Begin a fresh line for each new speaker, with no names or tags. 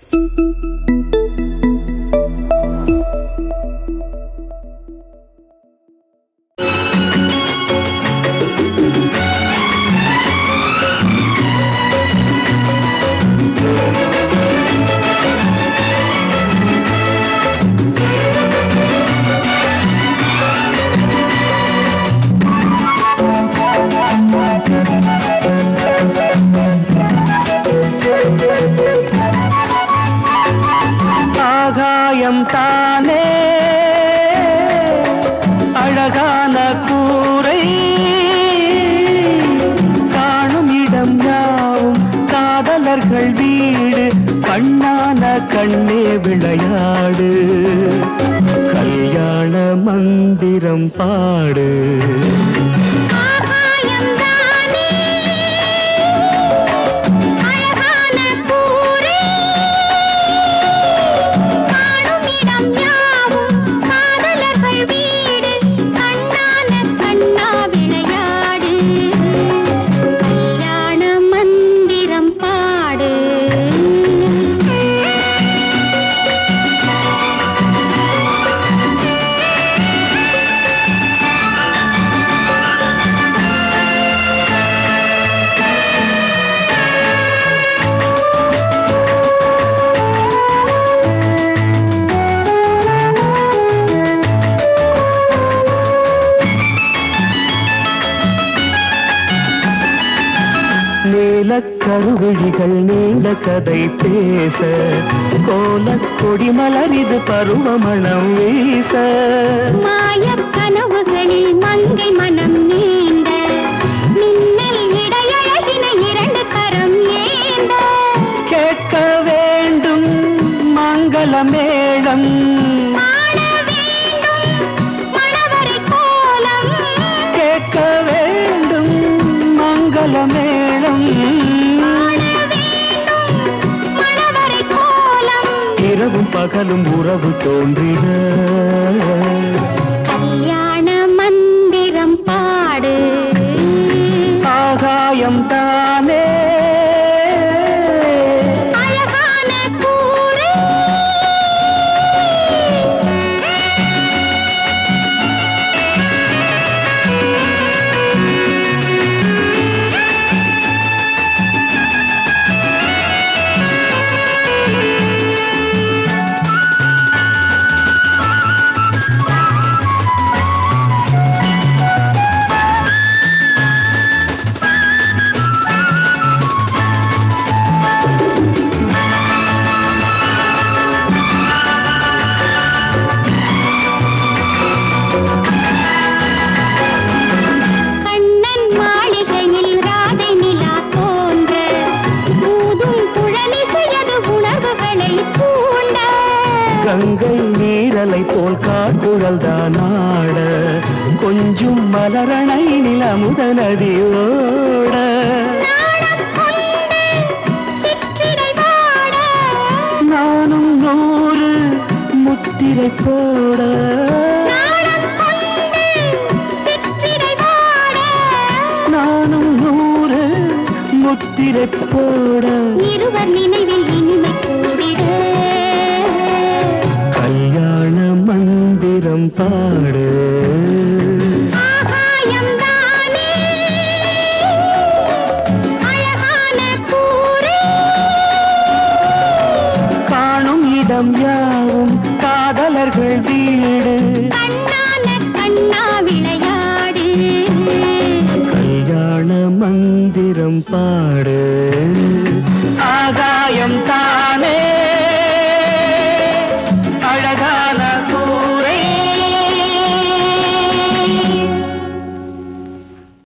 ஆகாயம் தானே அழகான கூரை காணும் இடம் யாவும் காதலர்கள் வீடு கண்ணான கண்ணே விளையாடு கல்யாண மந்திரம் பாடு கருவிழிகள் நீண்ட கதை பேச கோலக் கொடி மலரிது பருவமணம் வீச
மாயக் கனவுகளில் மங்கை மனம் நீண்ட மின்னல் இடையழகின இரண்டு கரம் ஏந்த
கேட்க வேண்டும் மங்கள மேளம்
ஆட வேண்டும் மணவரை கோலம்
கேட்க வேண்டும் மங்கள மேளம் இரவும் பகலும் உறவு தோன்றின
கல்யாண மந்திரம் பாடு
ஆகாயம் தானே
அழகான கூரை
கங்கை நீரலை போல் காட்டுழல் தானாட கொஞ்சம் மலரணை நிலமுத நதியோட நானும் 100 முத்திரை போட நானும் 100 முத்திரை போட
இருவர் நினைவில் இனிமை கூடிட
கல்யாண மந்திரம் பாடு
ஆகாயம் தானே அழகான கூரை
காணும் இடம் யாவும் காதலர்கள் வீடு
கண்ணான கண்ணா விளையாடு
கல்யாண மந்திரம் பாடு ஆகாயம் தானே